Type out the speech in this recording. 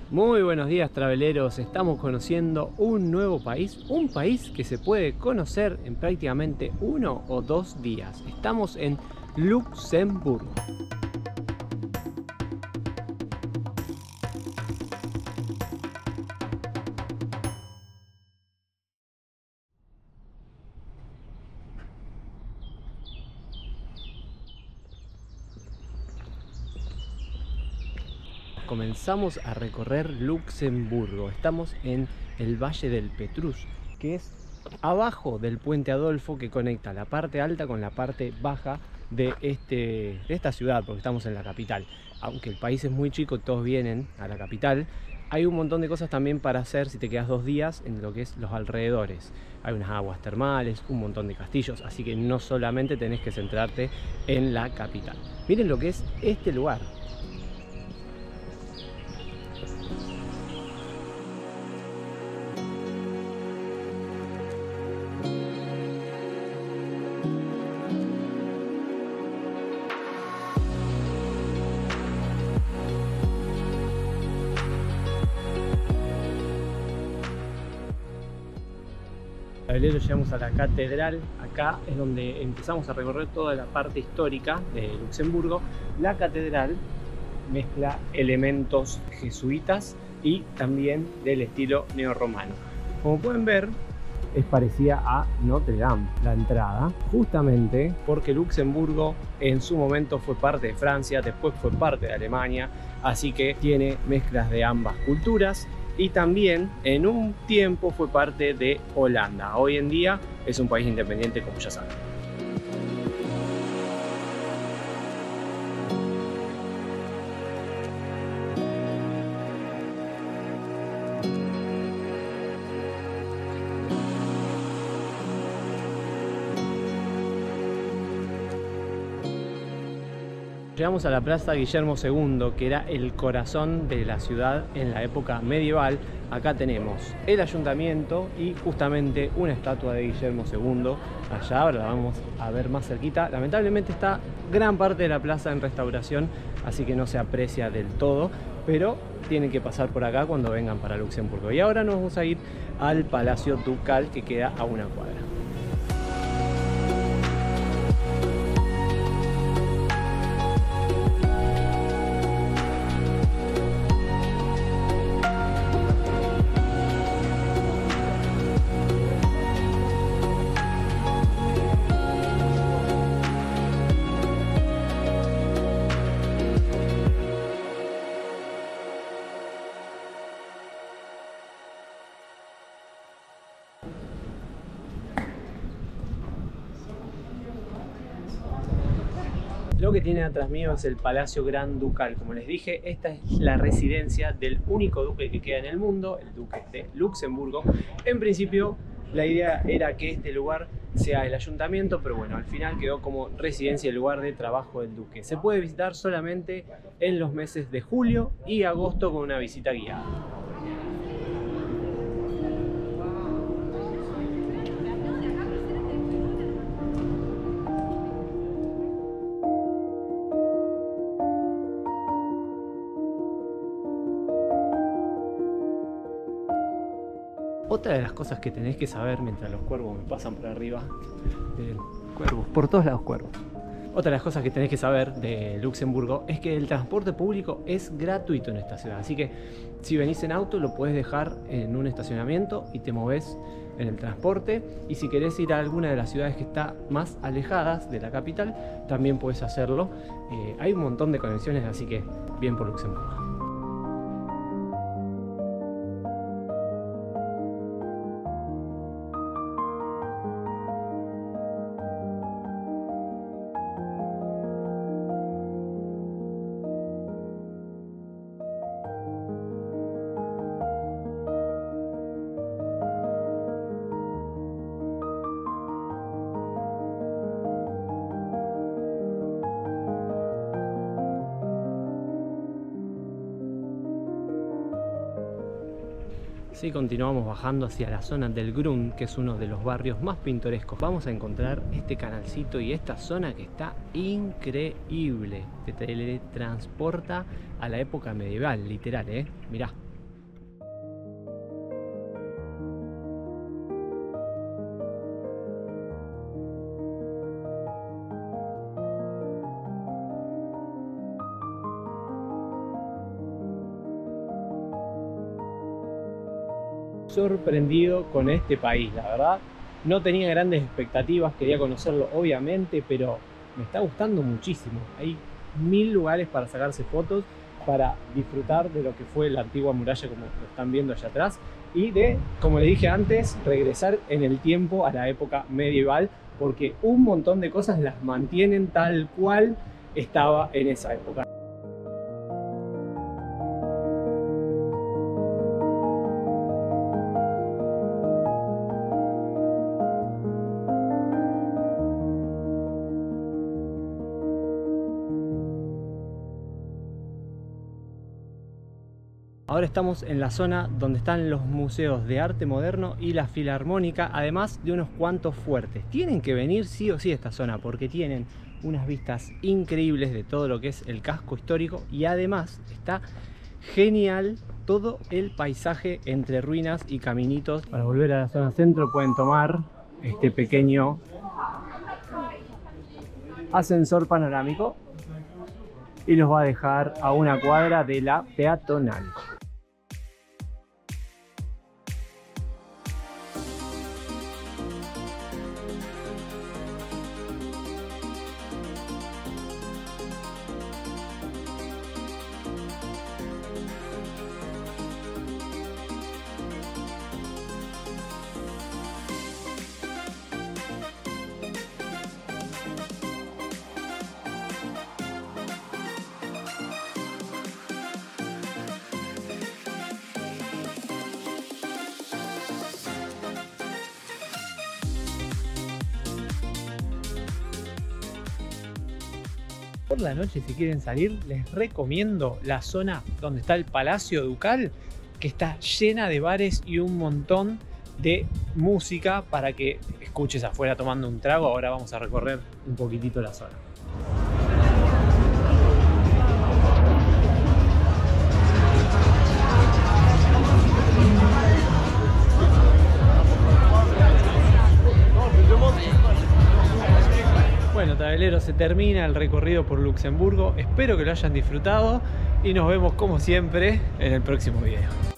Muy buenos días, traveleros. Estamos conociendo un nuevo país, un país que se puede conocer en prácticamente 1 o 2 días. Estamos en Luxemburgo. Comenzamos a recorrer Luxemburgo. Estamos en el Valle del Petrus, que es abajo del puente Adolfo, que conecta la parte alta con la parte baja de esta ciudad, porque estamos en la capital. Aunque el país es muy chico, todos vienen a la capital. Hay un montón de cosas también para hacer si te quedas 2 días en lo que es los alrededores. Hay unas aguas termales, un montón de castillos, así que no solamente tenés que centrarte en la capital. Miren lo que es este lugar. Llegamos a la catedral. Acá es donde empezamos a recorrer toda la parte histórica de Luxemburgo. La catedral mezcla elementos jesuitas y también del estilo neorromano. Como pueden ver, es parecida a Notre Dame la entrada, justamente porque Luxemburgo en su momento fue parte de Francia, después fue parte de Alemania, así que tiene mezclas de ambas culturas. Y también en un tiempo fue parte de Holanda. Hoy en día es un país independiente, como ya saben. Llegamos a la Plaza Guillermo II, que era el corazón de la ciudad en la época medieval. Acá tenemos el ayuntamiento y justamente una estatua de Guillermo II. Allá ahora la vamos a ver más cerquita. Lamentablemente está gran parte de la plaza en restauración, así que no se aprecia del todo, pero tienen que pasar por acá cuando vengan para Luxemburgo. Y ahora nos vamos a ir al Palacio Ducal, que queda a una cuadra. Lo que tiene atrás mío es el Palacio Gran Ducal. Como les dije, esta es la residencia del único duque que queda en el mundo, el duque de Luxemburgo. En principio, la idea era que este lugar sea el ayuntamiento, pero bueno, al final quedó como residencia el lugar de trabajo del duque. Se puede visitar solamente en los meses de julio y agosto con una visita guiada. Otra de las cosas que tenés que saber mientras los cuervos me pasan por arriba, cuervos, por todos lados cuervos. Otra de las cosas que tenés que saber de Luxemburgo es que el transporte público es gratuito en esta ciudad. Así que si venís en auto lo podés dejar en un estacionamiento y te movés en el transporte. Y si querés ir a alguna de las ciudades que está más alejadas de la capital, también podés hacerlo. Hay un montón de conexiones, así que bien por Luxemburgo. Si continuamos bajando hacia la zona del Grund, que es uno de los barrios más pintorescos, vamos a encontrar este canalcito y esta zona que está increíble. Te teletransporta a la época medieval, literal, mirá. sorprendido con este país, la verdad. No tenía grandes expectativas, quería conocerlo obviamente, pero me está gustando muchísimo. Hay 1000 lugares para sacarse fotos, para disfrutar de lo que fue la antigua muralla, como lo están viendo allá atrás, y de, como les dije antes, regresar en el tiempo a la época medieval, porque un montón de cosas las mantienen tal cual estaba en esa época. Ahora estamos en la zona donde están los museos de arte moderno y la filarmónica, además de unos cuantos fuertes. Tienen que venir sí o sí a esta zona porque tienen unas vistas increíbles de todo lo que es el casco histórico, y además está genial todo el paisaje entre ruinas y caminitos. Para volver a la zona centro pueden tomar este pequeño ascensor panorámico y los va a dejar a una cuadra de la peatonal. Por la noche, si quieren salir, les recomiendo la zona donde está el Palacio Ducal, que está llena de bares y un montón de música para que escuches afuera tomando un trago. Ahora vamos a recorrer un poquitito la zona. Bueno, traveleros, se termina el recorrido por Luxemburgo. Espero que lo hayan disfrutado y nos vemos como siempre en el próximo video.